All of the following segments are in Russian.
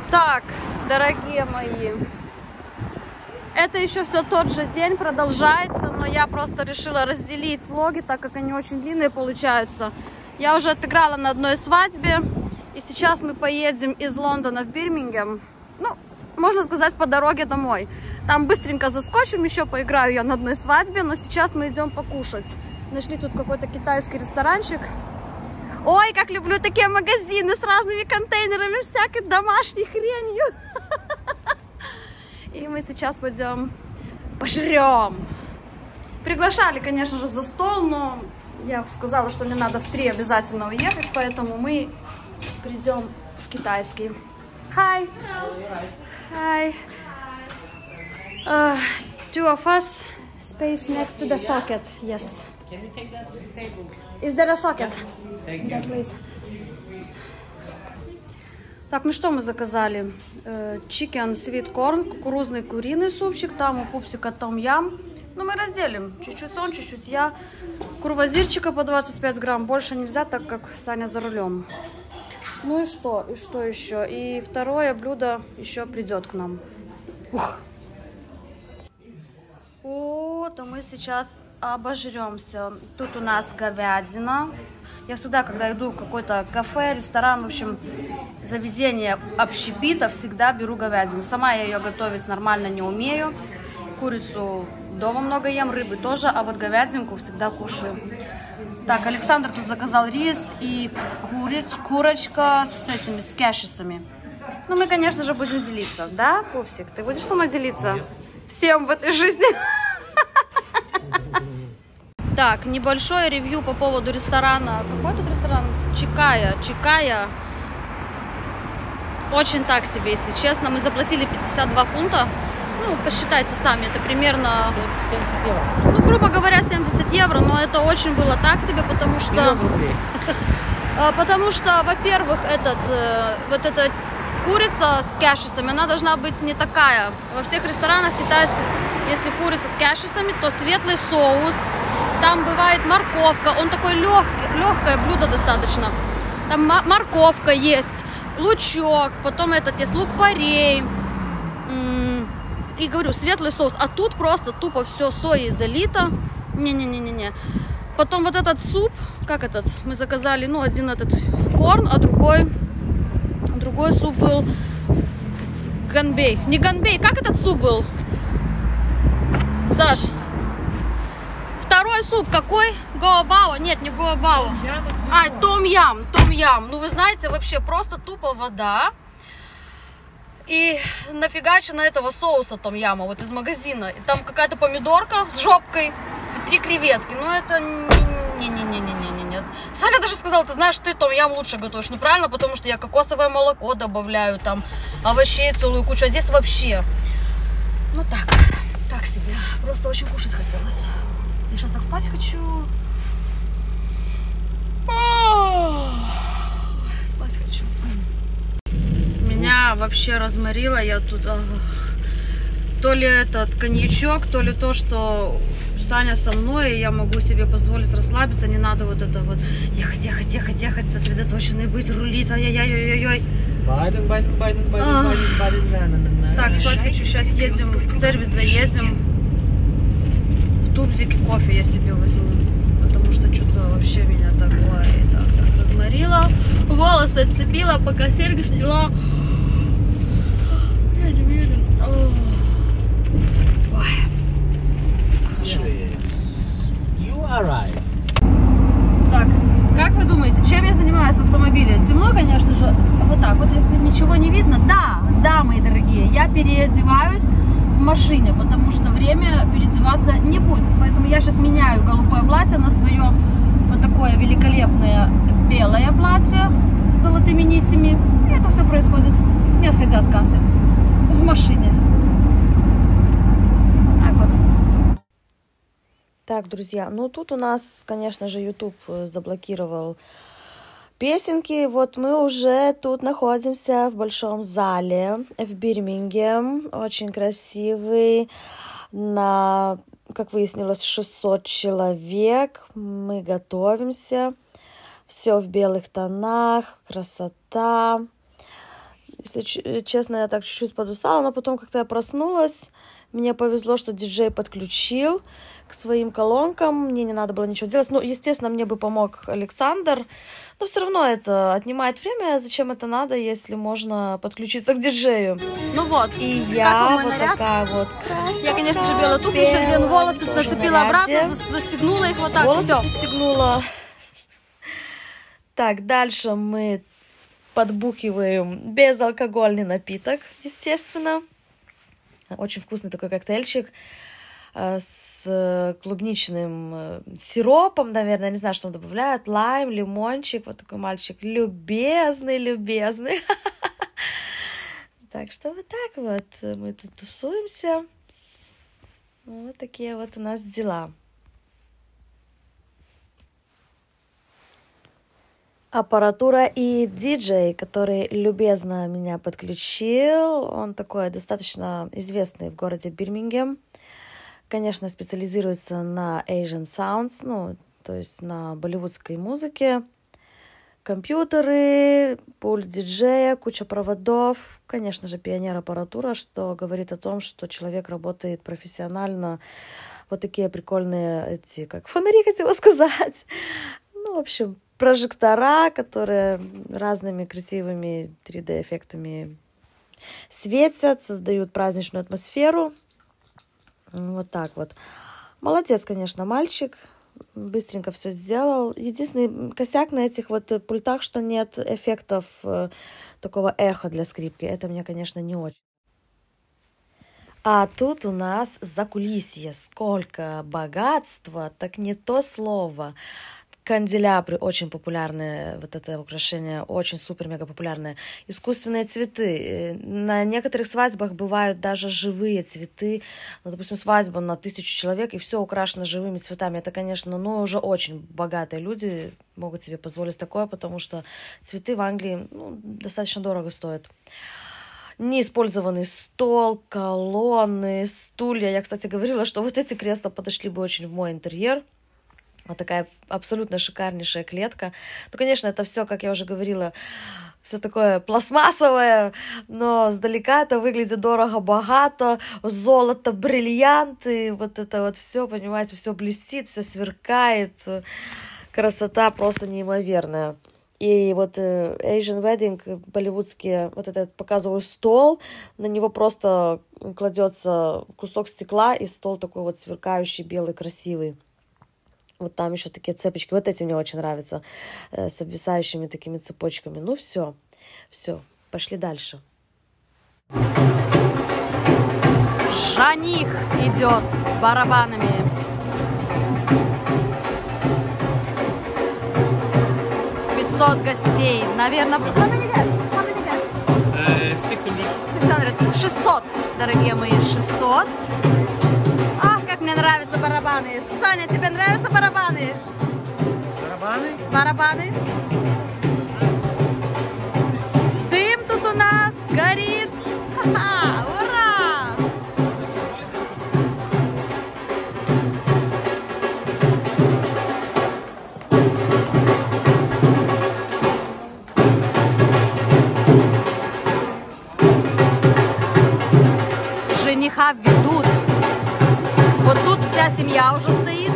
Так, дорогие мои, это еще все тот же день продолжается, но я просто решила разделить влоги, так как они очень длинные получаются. Я уже отыграла на одной свадьбе, и сейчас мы поедем из Лондона в Бирмингем, ну, можно сказать, по дороге домой. Там быстренько заскочим, еще поиграю я на одной свадьбе, но сейчас мы идем покушать. Нашли тут какой-то китайский ресторанчик. Ой, как люблю такие магазины с разными контейнерами, всякой домашней хренью. И мы сейчас пойдем пожрем. Приглашали, конечно же, за стол, но я сказала, что мне надо в 3 обязательно уехать, поэтому мы придем в китайский. Hi. Hi. Two of us. Space next to the socket. Yes. Can you take that to the table? Is there a socket? Thank Yeah, you. please. Так, ну что мы заказали? Chicken sweet corn, кукурузный куриный супчик, там у пупсика том-ям. Ну, мы разделим. Чуть-чуть он, чуть-чуть я. Курвазирчика по 25 грамм. Больше нельзя, так как Саня за рулем. Ну и что? И что еще? И второе блюдо еще придет к нам. Ух. Вот, а мы сейчас обожремся. Тут у нас говядина. Я всегда, когда иду в какой-то кафе, ресторан, в общем, заведение общепита, всегда беру говядину. Сама я ее готовить нормально не умею. Курицу дома много ем, рыбы тоже, а вот говядинку всегда кушаю. Так, Александр тут заказал рис и курочка с этими, с кэшисами. Ну, мы, конечно же, будем делиться. Да, пупсик? Ты будешь сама делиться? Всем в этой жизни. Так, небольшое ревью по поводу ресторана. Какой тут ресторан? Чикая. Очень так себе, если честно. Мы заплатили 52 фунта. Ну, посчитайте сами, это примерно... 70 евро. Ну, грубо говоря, 70 евро, но это очень было так себе, потому что... Потому что, во-первых, вот эта курица с кэшисами, она должна быть не такая. Во всех ресторанах китайских, если курица с кэшисами, то светлый соус. Там бывает морковка, он такой легкое блюдо достаточно. Там морковка есть, лучок, потом есть лук-порей. И говорю, светлый соус. А тут просто тупо все соей залито. Не-не-не-не-не. Потом вот этот суп, как этот, мы заказали, ну, один этот корн, а другой суп был ганбей. Не ганбей, как этот суп был? Саш, второй суп какой? Гоабао? Нет, не гоабао. А, том-ям. Ну, вы знаете, вообще просто тупо вода. И нафигачено этого соуса том-яма, вот из магазина. И там какая-то помидорка с жопкой и 3 креветки. Ну, это не. Саня даже сказала, ты знаешь, ты том-ям лучше готовишь. Ну, правильно, потому что я кокосовое молоко добавляю, там, овощей целую кучу. А здесь вообще, ну, так себе. Просто очень кушать хотелось. Я сейчас так спать хочу. Спать хочу. Меня вообще разморило, я тут то ли этот коньячок, то ли то, что Саня со мной, и я могу себе позволить расслабиться, не надо вот это вот ехать, сосредоточенный быть, рулить, ай-яй-яй-яй-яй. Байден. Так, спать хочу, сейчас едем, в сервис заедем, в тубзике кофе я себе возьму, потому что что-то вообще меня такое так разморило, волосы отцепила, пока серьги сняла. Так, как вы думаете, чем я занимаюсь в автомобиле? Темно, конечно же, вот так вот, если ничего не видно. Да, мои дорогие, я переодеваюсь в машине, потому что время переодеваться не будет. Поэтому я сейчас меняю голубое платье на свое вот такое великолепное белое платье с золотыми нитями. И это все происходит, не отходя от кассы, в машине. Вот так вот. Так, друзья, ну тут у нас, конечно же, YouTube заблокировал песенки. Вот мы уже тут находимся в большом зале в Бирмингем. Очень красивый. Как выяснилось, 600 человек. Мы готовимся. Все в белых тонах. Красота. Если честно, я так чуть-чуть подустала, но потом как-то я проснулась. Мне повезло, что диджей подключил к своим колонкам, мне не надо было ничего делать. Ну, естественно, мне бы помог Александр, но все равно это отнимает время. Зачем это надо, если можно подключиться к диджею? Ну вот, И как я вам мой вот наряд? такая вот. Я, конечно же, белые туфли, сейчас Лен волосы тоже зацепила наряде. обратно, застегнула их вот так, Волосы все. пристегнула. Так, дальше мы подбухиваем безалкогольный напиток, естественно. Очень вкусный такой коктейльчик с клубничным сиропом, наверное, не знаю, что он добавляет, лайм, лимончик, вот такой мальчик любезный, любезный. Так что вот так вот мы тут тусуемся. Вот такие вот у нас дела. Аппаратура и диджей, который любезно меня подключил. Он такой достаточно известный в городе Бирмингем. Конечно, специализируется на Asian Sounds, ну, то есть на болливудской музыке. Компьютеры, пульт диджея, куча проводов. Конечно же, пионер-аппаратура, что говорит о том, что человек работает профессионально. Вот такие прикольные эти, как фонари, хотела сказать. Ну, в общем, прожектора, которые разными красивыми 3D-эффектами светят, создают праздничную атмосферу. Вот так вот. Молодец, конечно, мальчик. Быстренько все сделал. Единственный косяк на этих вот пультах, что нет эффектов такого эха для скрипки. Это мне, конечно, не очень. А тут у нас закулисье. Сколько богатства, так не то слово. Канделябры очень популярные, вот это украшение очень супер-мега популярное. Искусственные цветы. На некоторых свадьбах бывают даже живые цветы. Ну, допустим, свадьба на 1000 человек, и все украшено живыми цветами. Это, конечно, ну, уже очень богатые люди могут себе позволить такое, потому что цветы в Англии достаточно дорого стоят. Неиспользованный стол, колонны, стулья. Я, кстати, говорила, что вот эти кресла подошли бы очень в мой интерьер. Вот такая абсолютно шикарнейшая клетка. Ну, конечно, это все, как я уже говорила, все такое пластмассовое, но сдалека это выглядит дорого-богато. Золото, бриллианты, вот это вот все, понимаете, все блестит, все сверкает. Красота просто неимоверная. И вот Asian Wedding, болливудские, вот этот показываю стол, на него просто кладется кусок стекла, и стол такой вот сверкающий, белый, красивый. Вот там еще такие цепочки. Вот эти мне очень нравятся. С обвисающими такими цепочками. Ну, все. Все. Пошли дальше. Жених идет с барабанами. Гостей. Наверное, 600, дорогие мои, 600. Мне нравятся барабаны. Саня, тебе нравятся барабаны? Барабаны? Барабаны. Дым тут у нас горит. Ха-ха, ура! Жениха ведут. Вот тут вся семья уже стоит.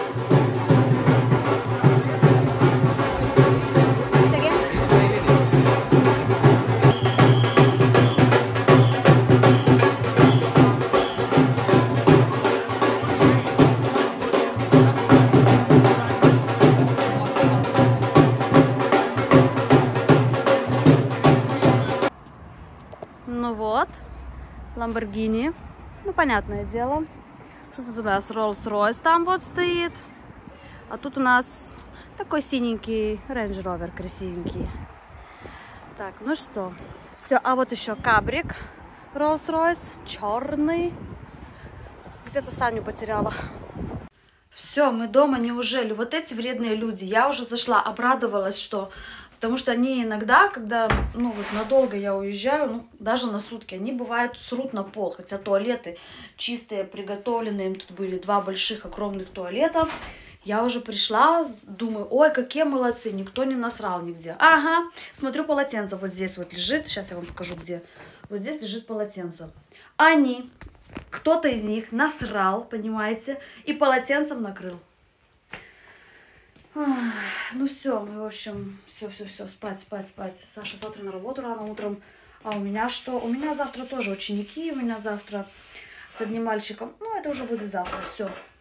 Ну вот, Ламборгини. Ну, понятное дело. Что тут у нас? Rolls-Royce там вот стоит. А тут у нас такой синенький Range Rover, красивенький. Так, ну что. Все, а вот еще кабрик Rolls-Royce, черный. Где-то Саню потеряла. Все, мы дома, неужели? Вот эти вредные люди. Я уже зашла, обрадовалась, что... Потому что они иногда, когда, ну вот надолго я уезжаю, ну даже на сутки, они бывают срут на пол. Хотя туалеты чистые, приготовленные, им тут были 2 больших огромных туалета. Я уже пришла, думаю, ой, какие молодцы, никто не насрал нигде. Ага, смотрю, полотенце вот здесь вот лежит, сейчас я вам покажу, где. Вот здесь лежит полотенце. Они, кто-то из них насрал, понимаете, и полотенцем накрыл. Ну все, мы, в общем, все, спать. Саша завтра на работу рано утром. А у меня что? У меня завтра тоже ученики, у меня завтра с одним мальчиком. Ну, это уже будет завтра, все.